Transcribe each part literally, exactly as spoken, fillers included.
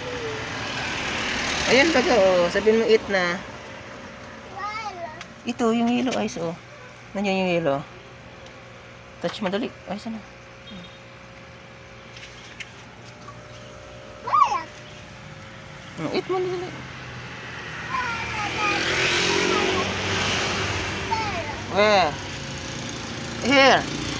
Ayan baga, oh. Sabihin mo eat na. Ito, yung yellow ice, oh. Nandiyan yung yellow. Touch madali. Ay, sana. Oh, eat mo madali. Where? Here.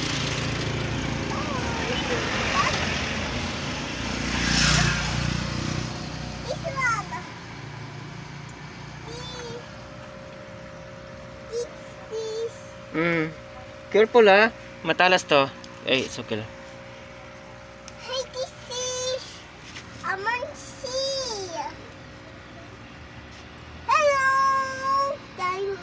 Hmm. Careful ha. Matalas to. Eh, it's okay lang. Hey, this is a monkey. Hello. Dino.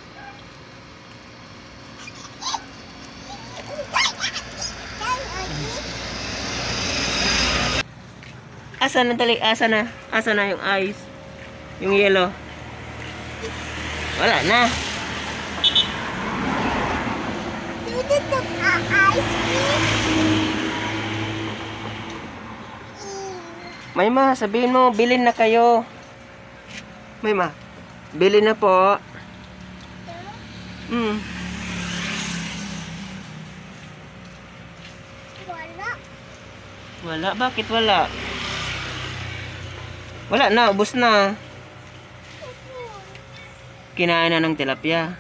Asa na dali? Asa na? Asa na yung ice? Yung yellow? Wala na. Mayma, sabihin mo, bilhin na kayo. Mayma, bilhin na po. Hmm. Wala. Wala? Bakit wala? Wala na, ubos na. Kinain na ng tilapia.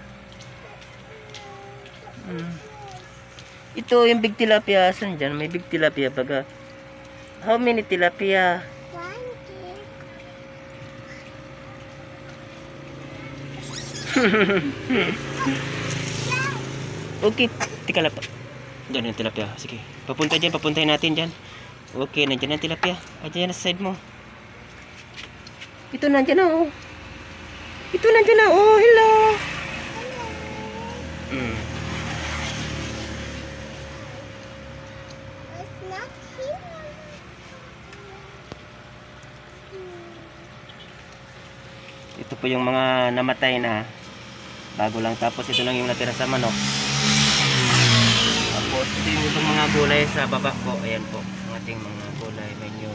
Hmm. Ito yung big tilapia. Saan dyan? May big tilapia baga. How many tilapia? One, two. Okay, tika lang pa. Diyan yung tilapia. Sige, papunta dyan, papuntahin natin dyan. Okay, nandiyan ang tilapia. Ayan na sa side mo. Ito nandiyan na oh. Ito nandiyan na oh, hello. Mm. It's not here. Ito po yung mga namatay na bago lang, tapos ito lang yung natira sa manok. Tapos ito yung itong mga gulay sa baba po. Ayan po ang ating mga gulay menu.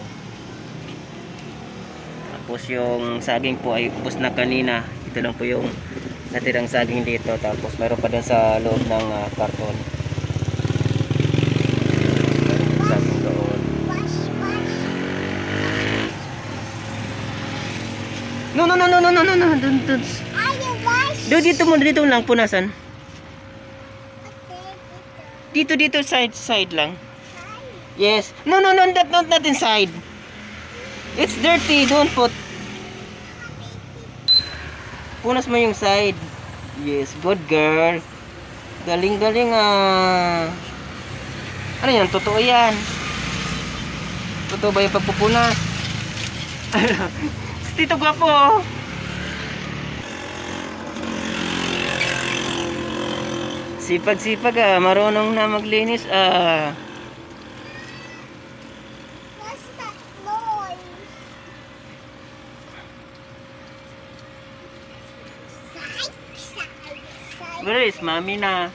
Tapos yung saging po ay ubos na kanina. Ito lang po yung natirang saging dito. Tapos meron pa dun sa loob ng uh, karton. Meron pa saging doon. Wash, wash. No, no, no, no, no, no, no, no. Dun, dun. Are you wash? Do, dito mo, dito lang punasan. Okay, Dito, dito, side, side lang. dito. Yes. No, no, no, not, not, not inside. It's dirty. Don't put. Punas mo yung side. Yes, good girl. Galing, galing ah. Ano yan? Totoo yan. Totoo ba yung pagpupunas? Tito gwapo. Sipag-sipag ah. Marunong na maglinis ah. What's that noise? Side, side, side. Where is mommy na?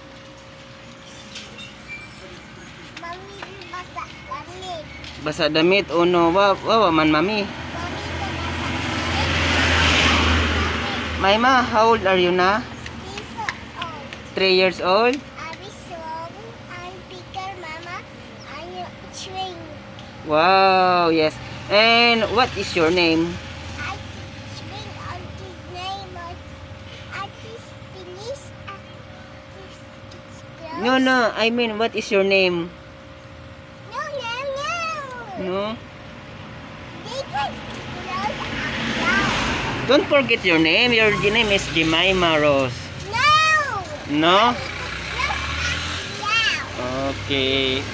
Mami, basa damit. Basa damit. Oh no. Wow, wow man mami. Mami, basa. Mayma, how old are you na? This old. Three years old? I'm strong. I'm bigger, Mama. I'm shrink. Wow, yes. And what is your name? I shrink on the name of artist finish artist. No, no. I mean, what is your name? No, no, no. No? They can close up now. Don't forget your name. Your name is Jemima Rose. No. No? Close up now. Okay.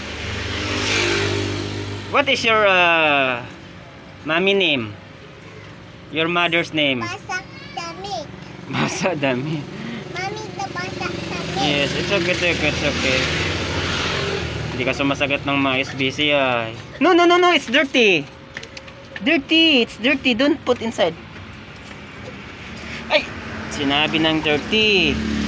What is your uh, mommy name? Your mother's name? Basak damit. Basa dami. Mami, the basak damit. Yes, it's okay, it's okay, it's okay. Hindi ka sumasagot ng mga S B C ay. No, no, no, no, it's dirty. Dirty, it's dirty. Don't put inside. Ay, sinabi ng dirty.